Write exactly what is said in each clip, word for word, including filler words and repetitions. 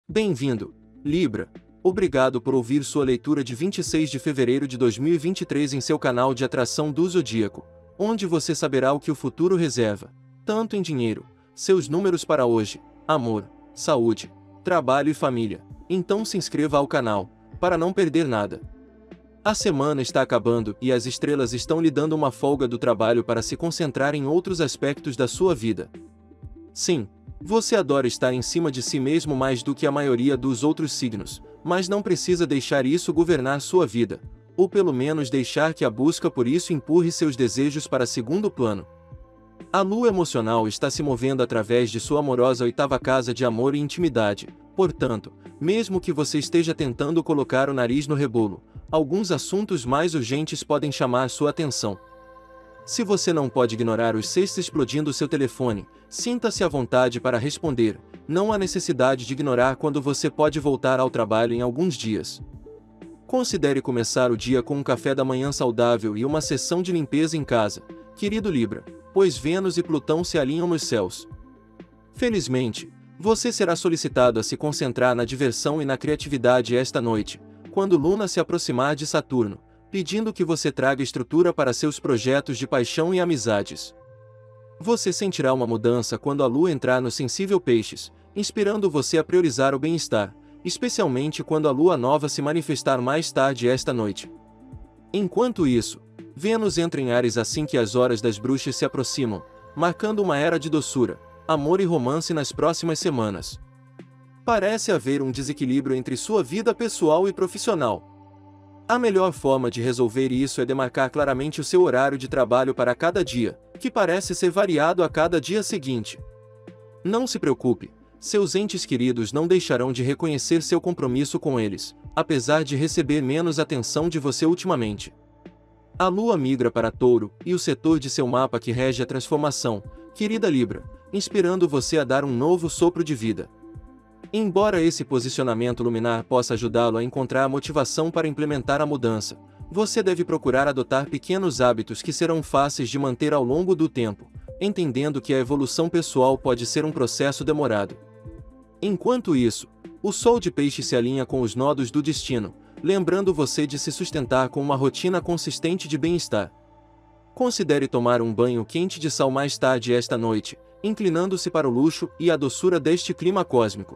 Bem-vindo, Libra. Obrigado por ouvir sua leitura de vinte e seis de fevereiro de dois mil e vinte e três em seu canal de atração do Zodíaco, onde você saberá o que o futuro reserva, tanto em dinheiro, seus números para hoje, amor, saúde, trabalho e família. Então se inscreva ao canal, para não perder nada. A semana está acabando e as estrelas estão lhe dando uma folga do trabalho para se concentrar em outros aspectos da sua vida. Sim, você adora estar em cima de si mesmo mais do que a maioria dos outros signos, mas não precisa deixar isso governar sua vida, ou pelo menos deixar que a busca por isso empurre seus desejos para segundo plano. A lua emocional está se movendo através de sua amorosa oitava casa de amor e intimidade, portanto, mesmo que você esteja tentando colocar o nariz no rebolo, alguns assuntos mais urgentes podem chamar sua atenção. Se você não pode ignorar os sextos explodindo seu telefone, sinta-se à vontade para responder, não há necessidade de ignorar quando você pode voltar ao trabalho em alguns dias. Considere começar o dia com um café da manhã saudável e uma sessão de limpeza em casa, querido Libra, pois Vênus e Plutão se alinham nos céus. Felizmente, você será solicitado a se concentrar na diversão e na criatividade esta noite, quando Luna se aproximar de Saturno, pedindo que você traga estrutura para seus projetos de paixão e amizades. Você sentirá uma mudança quando a Lua entrar no sensível Peixes, inspirando você a priorizar o bem-estar, especialmente quando a Lua nova se manifestar mais tarde esta noite. Enquanto isso, Vênus entra em Áries assim que as horas das bruxas se aproximam, marcando uma era de doçura, amor e romance nas próximas semanas. Parece haver um desequilíbrio entre sua vida pessoal e profissional. A melhor forma de resolver isso é demarcar claramente o seu horário de trabalho para cada dia, que parece ser variado a cada dia seguinte. Não se preocupe, seus entes queridos não deixarão de reconhecer seu compromisso com eles, apesar de receber menos atenção de você ultimamente. A Lua migra para Touro, e o setor de seu mapa que rege a transformação, querida Libra, inspirando você a dar um novo sopro de vida. Embora esse posicionamento luminar possa ajudá-lo a encontrar a motivação para implementar a mudança, você deve procurar adotar pequenos hábitos que serão fáceis de manter ao longo do tempo, entendendo que a evolução pessoal pode ser um processo demorado. Enquanto isso, o Sol de Peixe se alinha com os nodos do destino, lembrando você de se sustentar com uma rotina consistente de bem-estar. Considere tomar um banho quente de sal mais tarde esta noite, inclinando-se para o luxo e a doçura deste clima cósmico.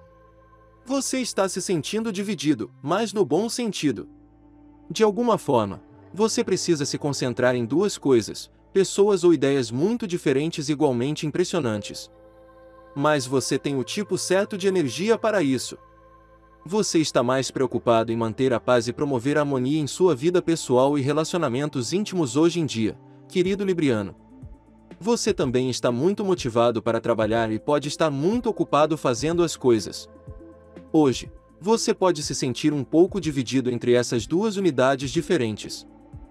Você está se sentindo dividido, mas no bom sentido. De alguma forma, você precisa se concentrar em duas coisas, pessoas ou ideias muito diferentes igualmente impressionantes. Mas você tem o tipo certo de energia para isso. Você está mais preocupado em manter a paz e promover a harmonia em sua vida pessoal e relacionamentos íntimos hoje em dia, querido Libriano. Você também está muito motivado para trabalhar e pode estar muito ocupado fazendo as coisas. Hoje, você pode se sentir um pouco dividido entre essas duas unidades diferentes.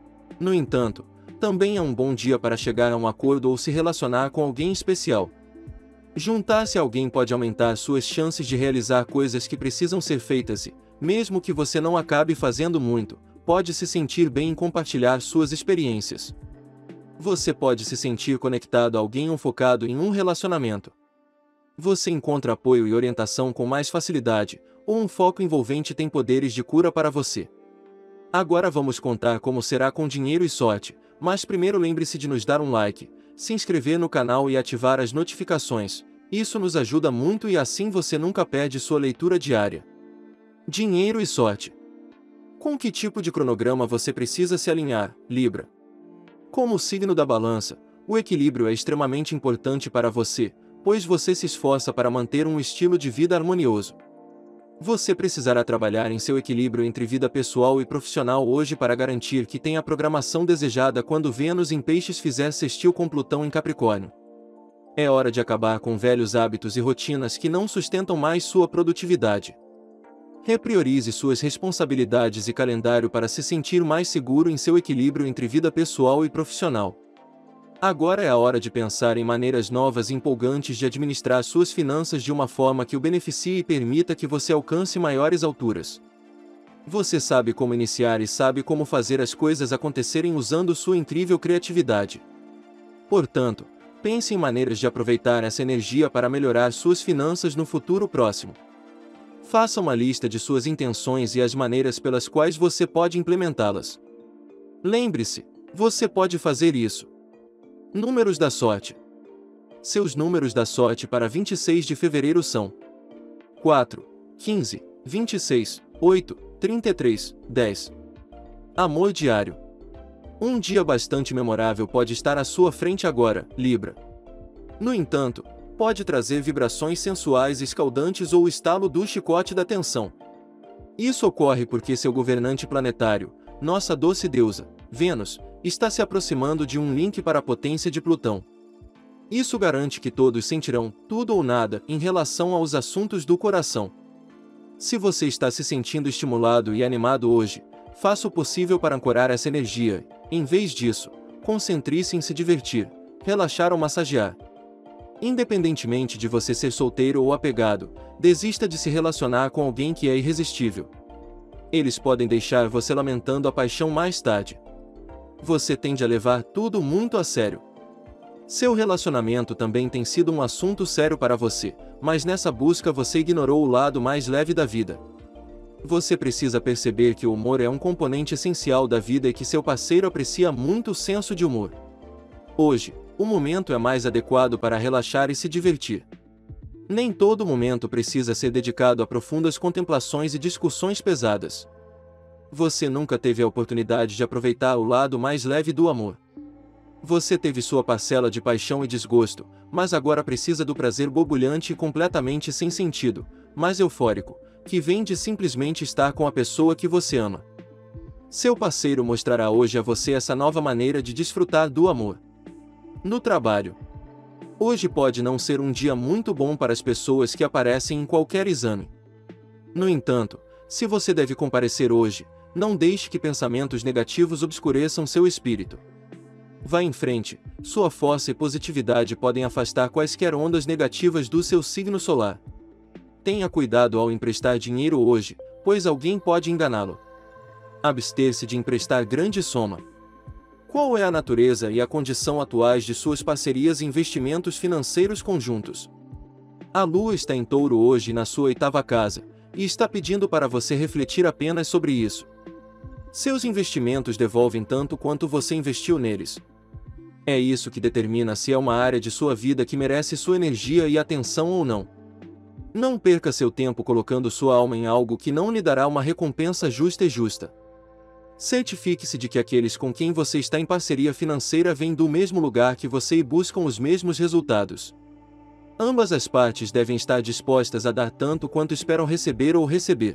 No entanto, também é um bom dia para chegar a um acordo ou se relacionar com alguém especial. Juntar-se a alguém pode aumentar suas chances de realizar coisas que precisam ser feitas e, mesmo que você não acabe fazendo muito, pode se sentir bem em compartilhar suas experiências. Você pode se sentir conectado a alguém ou focado em um relacionamento. Você encontra apoio e orientação com mais facilidade, ou um foco envolvente tem poderes de cura para você. Agora vamos contar como será com dinheiro e sorte, mas primeiro lembre-se de nos dar um like, se inscrever no canal e ativar as notificações, isso nos ajuda muito e assim você nunca perde sua leitura diária. Dinheiro e sorte. Com que tipo de cronograma você precisa se alinhar, Libra? Como o signo da balança, o equilíbrio é extremamente importante para você, pois você se esforça para manter um estilo de vida harmonioso. Você precisará trabalhar em seu equilíbrio entre vida pessoal e profissional hoje para garantir que tenha a programação desejada quando Vênus em Peixes fizer sextil com Plutão em Capricórnio. É hora de acabar com velhos hábitos e rotinas que não sustentam mais sua produtividade. Repriorize suas responsabilidades e calendário para se sentir mais seguro em seu equilíbrio entre vida pessoal e profissional. Agora é a hora de pensar em maneiras novas e empolgantes de administrar suas finanças de uma forma que o beneficie e permita que você alcance maiores alturas. Você sabe como iniciar e sabe como fazer as coisas acontecerem usando sua incrível criatividade. Portanto, pense em maneiras de aproveitar essa energia para melhorar suas finanças no futuro próximo. Faça uma lista de suas intenções e as maneiras pelas quais você pode implementá-las. Lembre-se, você pode fazer isso. Números da sorte. Seus números da sorte para vinte e seis de fevereiro são quatro, quinze, vinte e seis, oito, trinta e três, dez. Amor diário. Um dia bastante memorável pode estar à sua frente agora, Libra. No entanto, pode trazer vibrações sensuais escaldantes ou o estalo do chicote da tensão. Isso ocorre porque seu governante planetário, nossa doce deusa, Vênus, está se aproximando de um link para a potência de Plutão. Isso garante que todos sentirão tudo ou nada em relação aos assuntos do coração. Se você está se sentindo estimulado e animado hoje, faça o possível para ancorar essa energia. Em vez disso, concentre-se em se divertir, relaxar ou massagear. Independentemente de você ser solteiro ou apegado, desista de se relacionar com alguém que é irresistível. Eles podem deixar você lamentando a paixão mais tarde. Você tende a levar tudo muito a sério. Seu relacionamento também tem sido um assunto sério para você, mas nessa busca você ignorou o lado mais leve da vida. Você precisa perceber que o humor é um componente essencial da vida e que seu parceiro aprecia muito o senso de humor. Hoje, o momento é mais adequado para relaxar e se divertir. Nem todo momento precisa ser dedicado a profundas contemplações e discussões pesadas. Você nunca teve a oportunidade de aproveitar o lado mais leve do amor. Você teve sua parcela de paixão e desgosto, mas agora precisa do prazer borbulhante e completamente sem sentido, mais eufórico, que vem de simplesmente estar com a pessoa que você ama. Seu parceiro mostrará hoje a você essa nova maneira de desfrutar do amor. No trabalho. Hoje pode não ser um dia muito bom para as pessoas que aparecem em qualquer exame. No entanto, se você deve comparecer hoje, não deixe que pensamentos negativos obscureçam seu espírito. Vá em frente, sua força e positividade podem afastar quaisquer ondas negativas do seu signo solar. Tenha cuidado ao emprestar dinheiro hoje, pois alguém pode enganá-lo. Abster-se de emprestar grande soma. Qual é a natureza e a condição atuais de suas parcerias e investimentos financeiros conjuntos? A Lua está em Touro hoje na sua oitava casa, e está pedindo para você refletir apenas sobre isso. Seus investimentos devolvem tanto quanto você investiu neles. É isso que determina se é uma área de sua vida que merece sua energia e atenção ou não. Não perca seu tempo colocando sua alma em algo que não lhe dará uma recompensa justa e justa. Certifique-se de que aqueles com quem você está em parceria financeira vêm do mesmo lugar que você e buscam os mesmos resultados. Ambas as partes devem estar dispostas a dar tanto quanto esperam receber ou receber.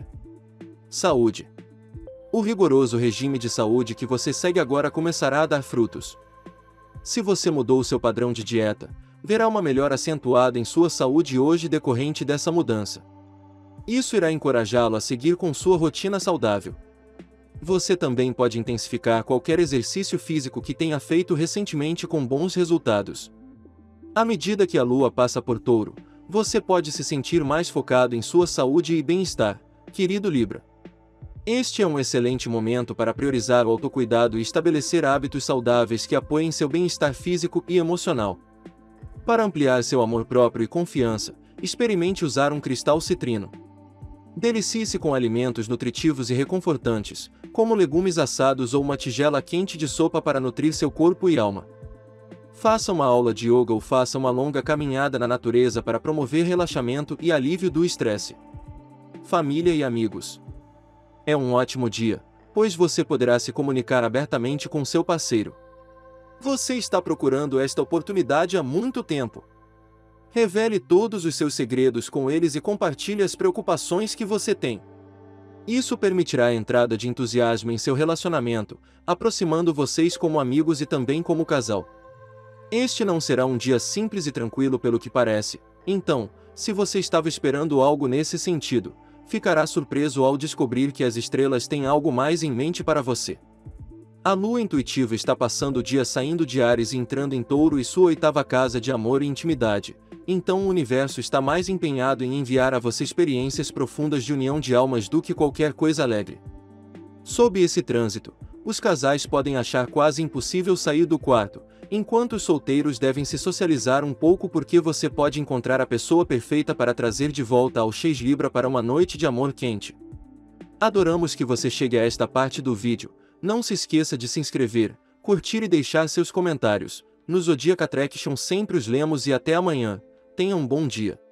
Saúde. O rigoroso regime de saúde que você segue agora começará a dar frutos. Se você mudou seu padrão de dieta, verá uma melhora acentuada em sua saúde hoje decorrente dessa mudança. Isso irá encorajá-lo a seguir com sua rotina saudável. Você também pode intensificar qualquer exercício físico que tenha feito recentemente com bons resultados. À medida que a Lua passa por Touro, você pode se sentir mais focado em sua saúde e bem-estar, querido Libra. Este é um excelente momento para priorizar o autocuidado e estabelecer hábitos saudáveis que apoiem seu bem-estar físico e emocional. Para ampliar seu amor próprio e confiança, experimente usar um cristal citrino. Delicie-se com alimentos nutritivos e reconfortantes, como legumes assados ou uma tigela quente de sopa para nutrir seu corpo e alma. Faça uma aula de yoga ou faça uma longa caminhada na natureza para promover relaxamento e alívio do estresse. Família e amigos. É um ótimo dia, pois você poderá se comunicar abertamente com seu parceiro. Você está procurando esta oportunidade há muito tempo. Revele todos os seus segredos com eles e compartilhe as preocupações que você tem. Isso permitirá a entrada de entusiasmo em seu relacionamento, aproximando vocês como amigos e também como casal. Este não será um dia simples e tranquilo pelo que parece, então, se você estava esperando algo nesse sentido, ficará surpreso ao descobrir que as estrelas têm algo mais em mente para você. A Lua intuitiva está passando o dia saindo de Áries e entrando em Touro e sua oitava casa de amor e intimidade, então o universo está mais empenhado em enviar a você experiências profundas de união de almas do que qualquer coisa alegre. Sob esse trânsito, os casais podem achar quase impossível sair do quarto, Enquanto os solteiros devem se socializar um pouco porque você pode encontrar a pessoa perfeita para trazer de volta ao X Libra para uma noite de amor quente. Adoramos que você chegue a esta parte do vídeo. Não se esqueça de se inscrever, curtir e deixar seus comentários. No Zodiac Attraction sempre os lemos e até amanhã. Tenha um bom dia.